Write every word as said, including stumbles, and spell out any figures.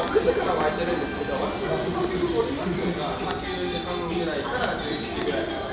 くじからは空いてるんですけど、私のおりますのが、まあ、じゅうじはんぐらいからじゅういちじぐらい。